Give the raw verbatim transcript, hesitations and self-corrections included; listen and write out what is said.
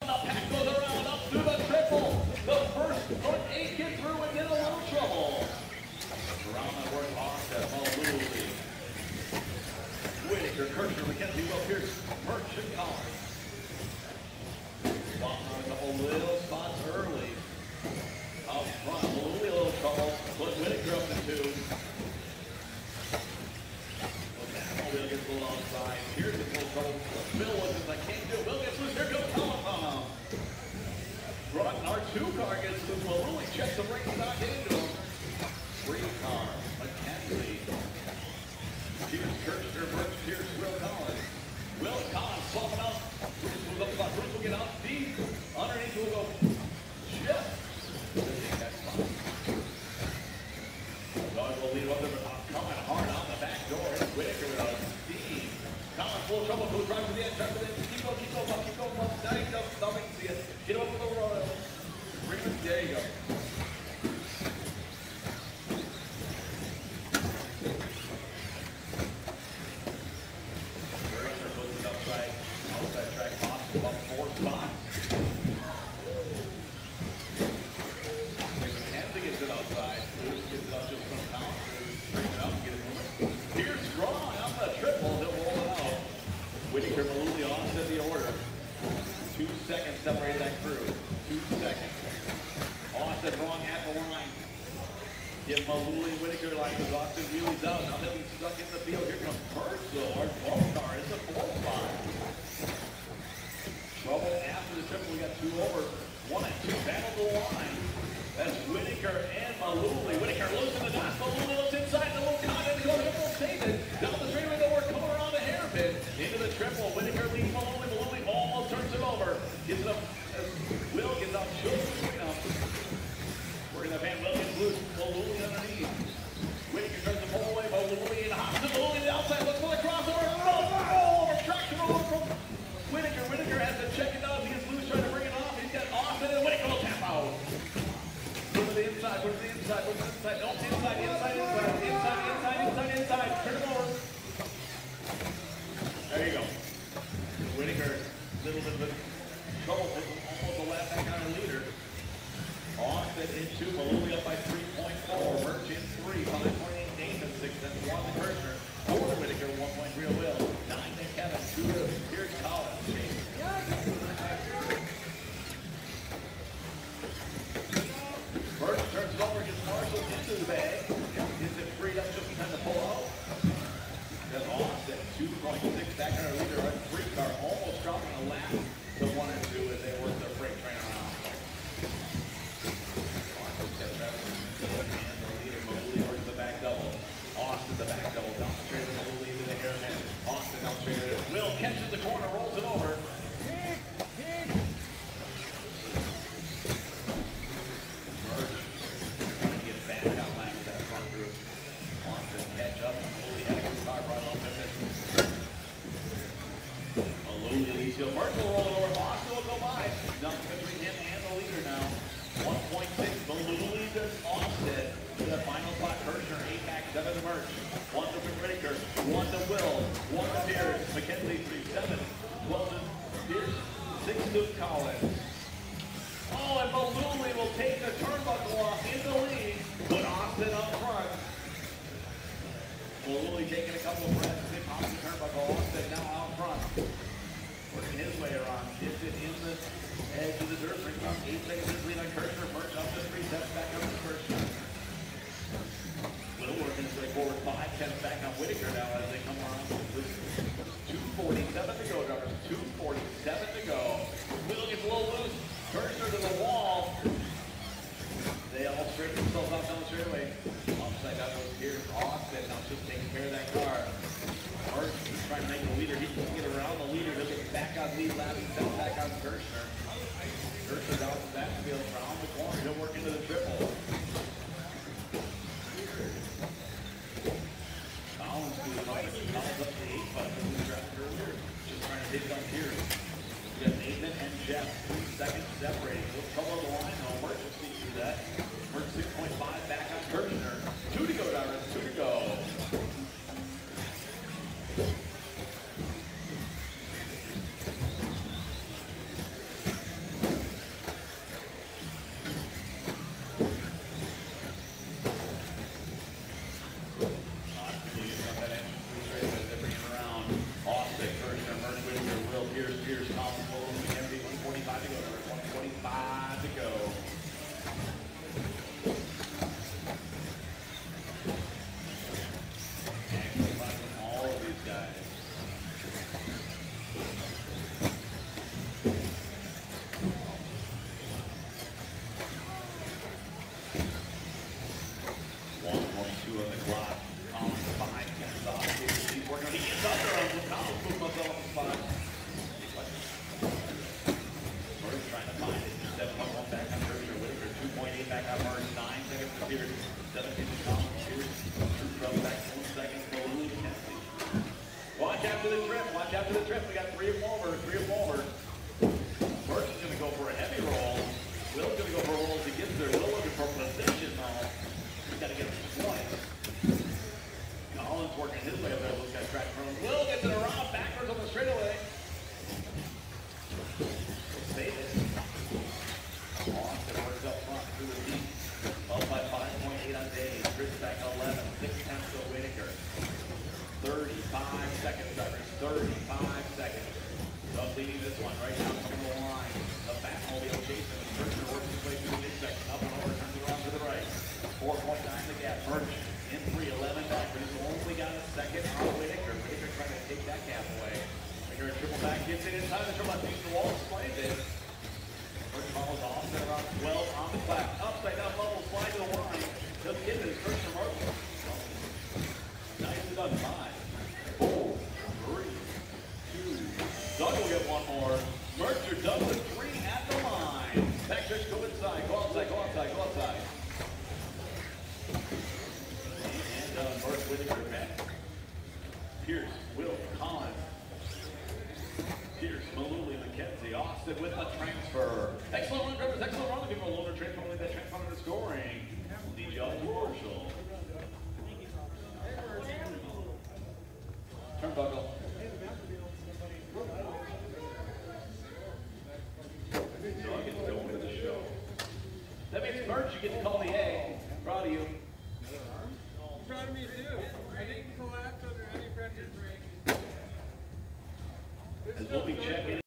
The pack goes around up through the triple. The first foot eight get through and get a little trouble. Around that work off that Maluli. Whitaker, Kirchner, McKenzie, Will Pierce, Birch, and Collins. Walking on a couple little spots early. Up front, Maluli a little trouble. Put Whitaker up to two. Will gets a little outside. Here's the full trouble. Bill Wilkins, I can't do it. Will gets loose. Here goes Collins. Broughton, our two car gets loose. Maluli checks the brake back into him. Three car, McKenzie. Pierce, Kirchner, Birch, Pierce, Will Collins. Will Collins swapping out. Bruce will go spot. Bruce will get out deep. Underneath will go Jeff. Dog will lead up there, but coming hard on the back door. It's Whitaker with a steam. Collins full trouble. Goes right to the end. Tries to keep going, keep going, keep going. Now you go. Stop it. See it. Get over the road. Bring it. There you go. Whitaker, Maluli on to the order. Two seconds separate that crew. Two seconds. Austin wrong at the line. Give Maluli and Whitaker like as Austin wheelies out. Now they'll be stuck in the field. Here comes Birch, though. Our twelve car is a fourth spot. Trouble after the triple. We got two over. One and two. Battle the line. That's Whitaker and Maluli. Whitaker loose in the dust. Maluli looks inside. The little content goes. He'll save it. Down the straightaway, though, we're coming around the hairpin. Into the triple. Whitaker leads Maluli. Maluli almost turns it over. Gives it up. Will gets up. Just between them. We're going to Van Will gets loose. Maluli underneath. Whitaker turns the ball away. Maluli in the hot. Maluli to the outside. Looks for the crossover. Oh, over. Traction over from Whitaker. Whitaker has to check it out. He gets loose trying to bring it off. He's got Austin and Whitaker will tap out. Go to the inside. Go to the inside. Go to the inside. No, inside, inside, inside. Inside, inside, inside, inside. Turn it over. There you go. Whitaker, a little bit of trouble, almost a lap back on the leader. Austin in two, Maluli up by three point four. Birch in three, five point eight Nathan, six and one to Kirchner. Four to Whitaker, one point three to Will. Nine to Kevin, two to Pierce Collins. Birch turns it over, gets Marshall into the bag. Gets it freed up just in time to pull out. Then Austin, two point six back on our leader, our three car, almost dropping a lap to one and two as they work their freight train around. Austin steps back and the leader, Maluli works the back double. Austin the back double, down the straight, Maluli into the hairpin. Austin down straight. Will catches the corner, rolls it over. Birch will roll it over. Austin will go by. Nothing between him and the leader now. one point six. Maluli to Austin. To the final spot. Kirchner, eight back, seven to Birch. One to Whitaker. One to Will. One to Pierce. McKenzie, three, seven. twelve to Pierce. Six to Collins. Oh, and Maluli will take the turnbuckle off in the lead. Put Austin up front. Maluli taking a couple of breaths. They pop the turnbuckle. Austin now out front. Working his way around, gets it in the edge of the dirt, brings up eight seconds lead on Kirchner. Birch up to three, steps back up to Kirchner. Little working his way forward, five, ten back on Whitaker now as they come around. two forty-seven to go, drivers. two forty-seven to go. Will gets a little loose. Kirchner to the wall. They all straighten themselves out down the straightaway. Upside down goes here. Austin now just taking care of that car. Birch trying to make the leader. He can get around the leader. He'll get back on lead lap. He's down back on Kirchner. Kirchner down the backfield around the corner. He'll work into the triple. Collins to the right. Collins up to the eight button. Who drafted earlier. Just trying to take on here. We got Nathan and Jeff. Three seconds separating. Little trouble on the line. No emergency through that. Birch six point five back on Kirchner. Two to go, drivers. Two to go. Joe Collins. Pierce, Malooly, McKenzie, Austin with a transfer. Excellent run, Griffiths, excellent run. Give him a loader transfer, only that transfer into scoring. D J Marshall. Turnbuckle. Dog is going to the show. That means Birch, you get to call the A. Proud of you. Proud of me too. I didn't collapse under any pressure break. As we'll be checking.